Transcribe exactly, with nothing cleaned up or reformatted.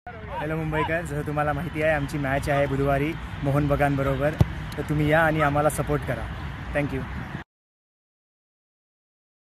Hello मुंबईकर, जसं तुम्हाला माहिती आहे आमची मॅच आहे बुधवारी मोहन बगानबरोबर, तर तुम्ही या आणि आम्हाला सपोर्ट करा. थँक्यू.